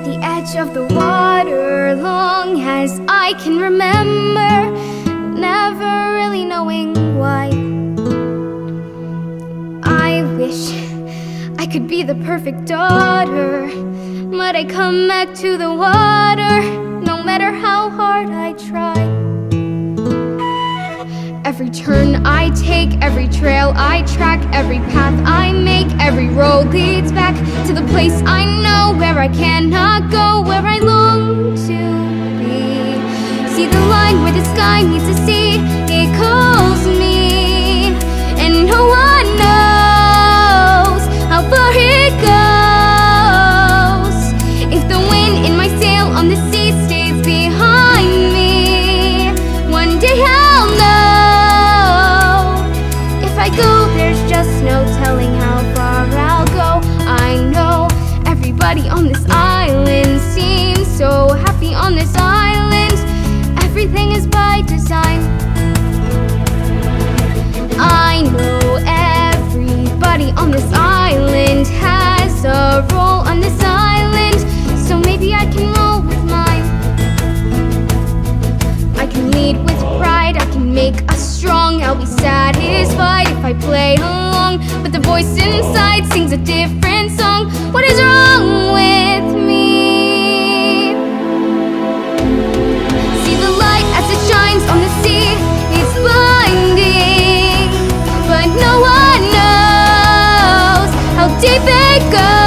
the edge of the water long as I can remember, never really knowing why. I wish I could be the perfect daughter, but I come back to the water no matter how hard I try. Every turn I take, every trail I track, every path I make, every road leads back to the place I know, where I cannot go, where I long to be. See the line where the sky meets the sea, it calls me, and no one knows how far it goes. If the wind in my sail on the sea stays behind me, one day I'll know. If I go, there's just no telling how far I'll go. I know everybody on this island seems so happy on this island. Everything is by design. I know everybody on this island has a role on this island, so maybe I can roll with mine. I can lead with pride, I can make us strong. I'll be satisfied if I play along, but the voice inside sings a different song. What is wrong with me? See the light as it shines on the sea, it's blinding, but no one knows how deep it goes.